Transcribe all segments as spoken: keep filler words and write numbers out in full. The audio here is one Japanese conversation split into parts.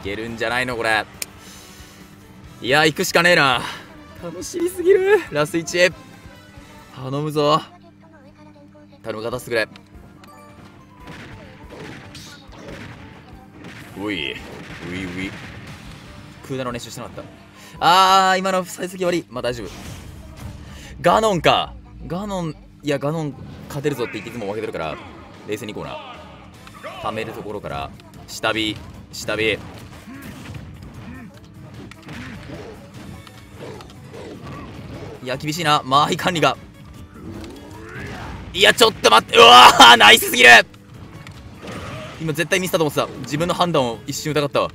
けるんじゃないのこれ。いや行くしかねえな。楽しみすぎる。ラスいち頼むぞ。頼む、勝たせてくれ。ういういういクーダの練習してなかった。あー今の幸先悪い。まあ大丈夫。ガノンか。ガノン、いやガノン勝てるぞって言っていつも負けてるから冷静にいこうな。はめるところから下火下火。いや厳しいな、間合い管理が。いやちょっと待って、うわーナイスすぎる。今絶対ミスったと思ってた。自分の判断を一瞬疑ったわ。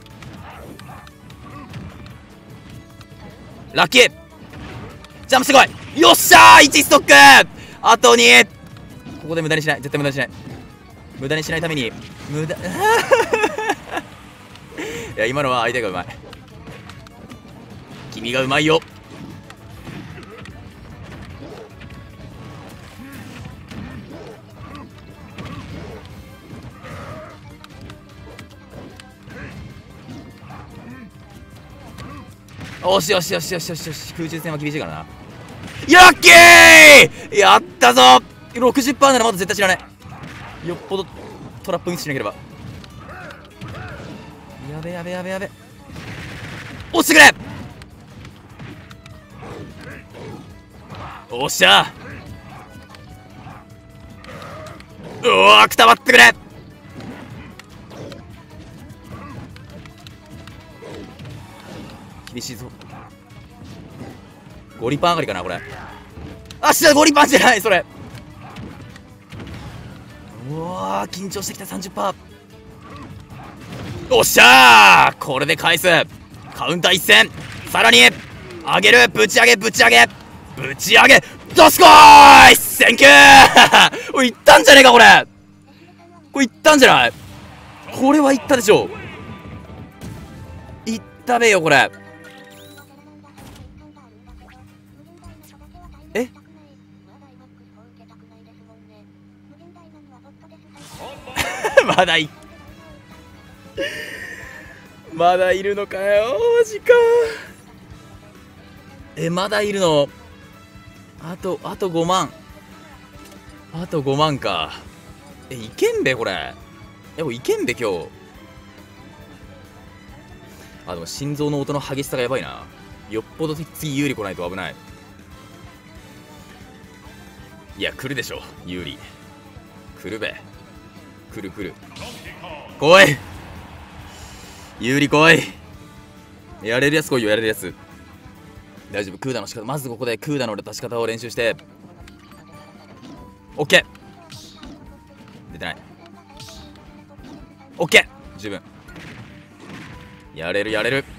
ラッキージャンプしてこい。よっしゃーいちストック。あとに。ここで無駄にしない、絶対無駄にしない。無駄にしないために無駄いや今のは相手がうまい。君がうまいよ。よしよしよしよしよしよし。空中戦は厳しいからな。ラッキーやったぞ。 ろくじゅっパーセント ならまだ絶対知らない。よっぽどトラップミスしなければ。やべやべやべやべ。押してくれ。おっしゃー。うわーくたばってくれ。厳しいぞ。ゴリパン上がりかなこれ。あっしゃゴリパンじゃないそれ。うわー緊張してきた。 さんじゅっパーセント。おっしゃーこれで返す。カウンター一戦。さらに上げる。ぶち上げぶち上げぶち上げどすこーい。センキューおいいったんじゃねえかこれ。これいったんじゃない。これはいったでしょ。いったべよこれ。えまだいまだいるのかよ。マジか。えまだいるの。あとあとごまん。あとごまんか。えいけんべこれ。えもういけんべ今日。あでも心臓の音の激しさがやばいな。よっぽど次有利来ないと危ない。いや来るでしょ有利。来るべ。来る来る。来い有利来い。やれるやつ来いよ。やれるやつ。大丈夫。クーダの仕方、まずここでクーダの出し方を練習して。オッケー出てない。オッケー十分。やれるやれる。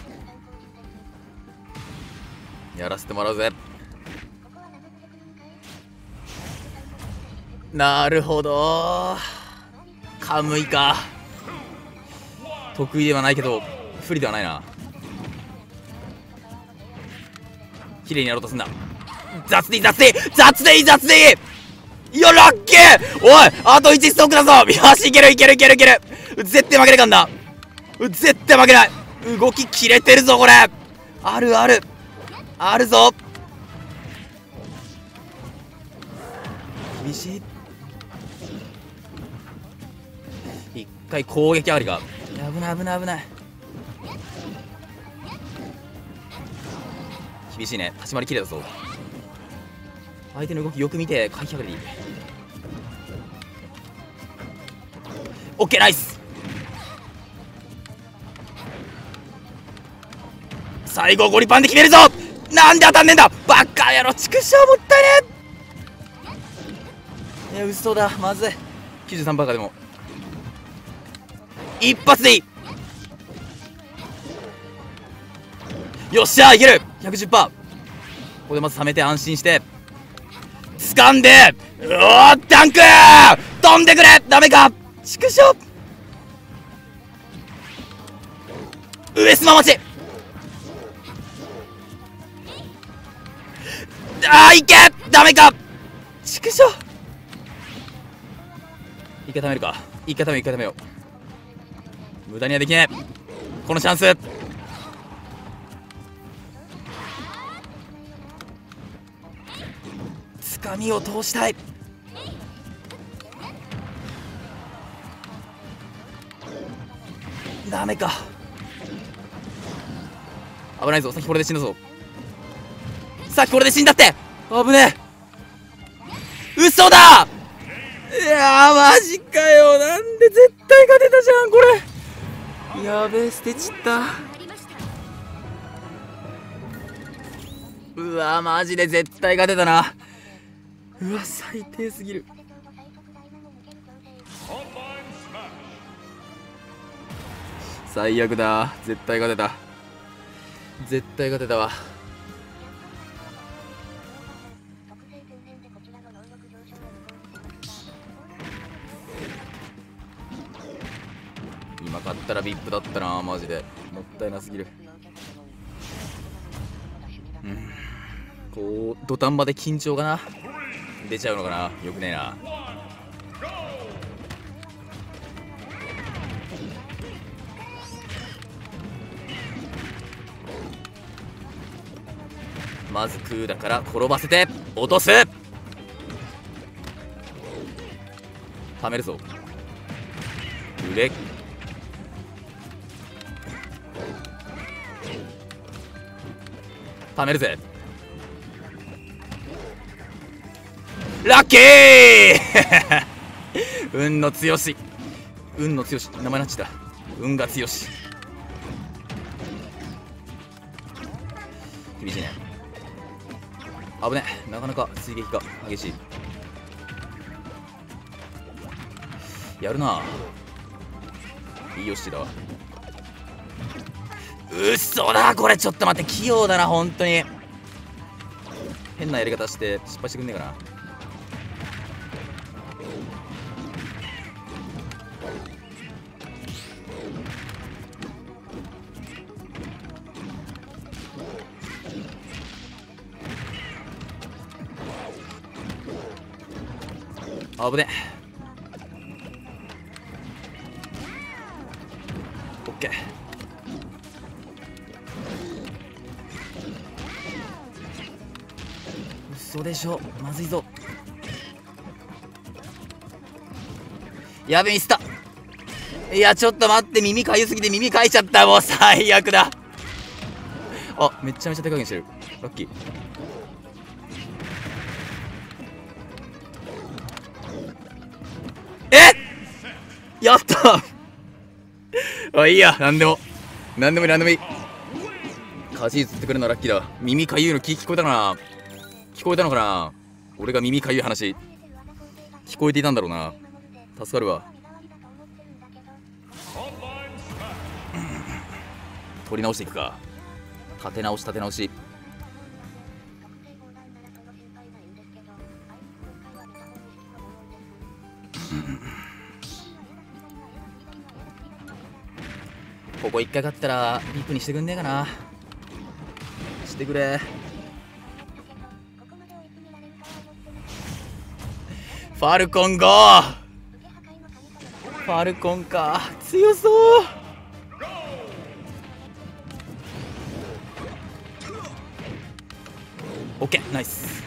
やらせてもらうぜ。なるほど。カムイか。得意ではないけど不利ではないな。綺麗にやろうとすんな。雑でいい雑でいい雑でいい雑でいい。いやラッキー。おいあといちストックだぞ。よしいけるいけるいけるいける。絶対負けないかんな。絶対負けない。動き切れてるぞこれ。あるあるあるぞ。厳しい。一回攻撃ありが。危ない危ない危ない。厳しいね。立ち回りきれいだぞ。相手の動きよく見て回避上がりでいい。オッケーナイス。最後ゴリパンで決めるぞ。なんで当たんねんだバカ野郎。畜生もったいねえ。いや嘘だまずい。 きゅうじゅうさんパーセント かでも一発でいい。よっしゃーいける。 ひゃくじゅっパーセント。 ここでまず冷めて安心して掴んで、うおーダンクー飛んでくれ。ダメか畜生。上島町。あーいけダメか畜生。一回貯めるか。一回貯めよう一回貯めよう。無駄にはできねえ。 このチャンス。つかみを通したい。ダメか。危ないぞ。さっきこれで死んだぞ。さっきこれで死んだって。危ねえ。嘘だ。いやーマジかよ。なんで絶対勝てたじゃんこれ。やべえ、捨てちった。うわマジで絶対勝てたな。うわ最低すぎる。最悪だ。絶対勝てた。絶対勝てたわ。今勝ったら ブイアイピー だったな。マジでもったいなすぎる。うん、こう土壇場で緊張がな出ちゃうのかな。よくねえな。まず空だから転ばせて落とす。ためるぞ。うれためるぜ。ラッキー運の強し運の強し名前なっちゃった。運が強し。厳しいね。危ね。なかなか追撃が激しい。やるな。いいよしだ。うっそだ。これちょっと待って。器用だな本当に。変なやり方して失敗してくんねえかな。危ね。オッケー。嘘でしょ。まずいぞ。やべミスった。いやちょっと待って。耳かゆすぎて耳かいちゃった。もう最悪だ。あめちゃめちゃ手加減してる。ラッキー。やったあ、いいや、なんでも。なんでもいい、なんでもいい。かじりつってくれるのはラッキーだわ。耳かゆいの聞こえたかな。聞こえたのかな。俺が耳かゆい話聞こえていたんだろうな。助かるわ。取り直していくか。立て直し立て直し。ここ一回勝ったらリップにしてくんねえかな。してくれ。ファルコンゴー。ファルコンか。強そう。オッケーナイス。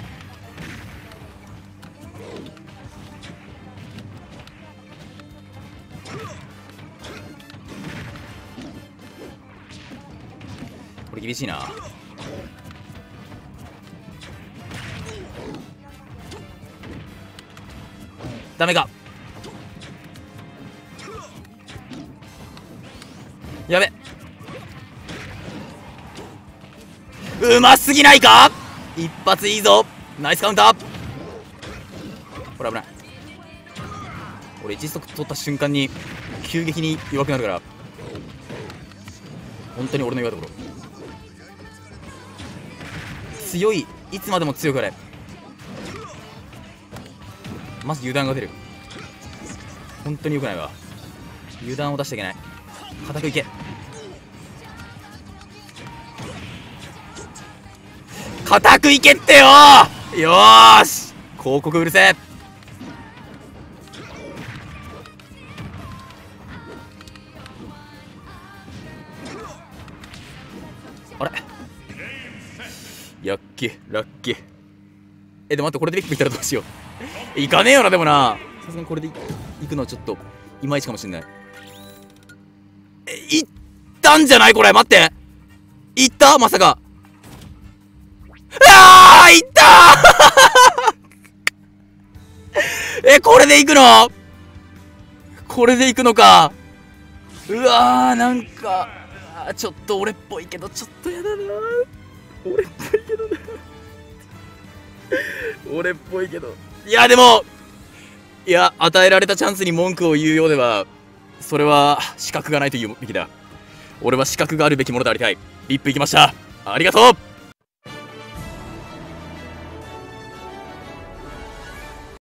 これ厳しいな。ダメか。やべ。うますぎないか。一発いいぞ。ナイスカウンター。これ危ない。俺一速取った瞬間に急激に弱くなるから、本当に俺の弱いところ。強い。いつまでも強くあれ。まず油断が出る。本当に良くないわ。油断を出しちゃいけない。固くいけ。固くいけってよー。よーし。広告うるせえ。 あれやっけラッキー。え、でも待って、これでビッグいったらどうしよう。いかねえよな、でもな。さすがにこれでいくのはちょっといまいちかもしんない。え、いったんじゃないこれ。待って、いったまさか。ああいったーえ、これでいくの？これでいくのか。うわー、なんかちょっと俺っぽいけどちょっとやだな。俺っぽいけどな俺っぽいけど、いやでも、いや、与えられたチャンスに文句を言うようでは、それは資格がないと言うべきだ。俺は資格があるべきものでありたい。リップいきました。ありがとう。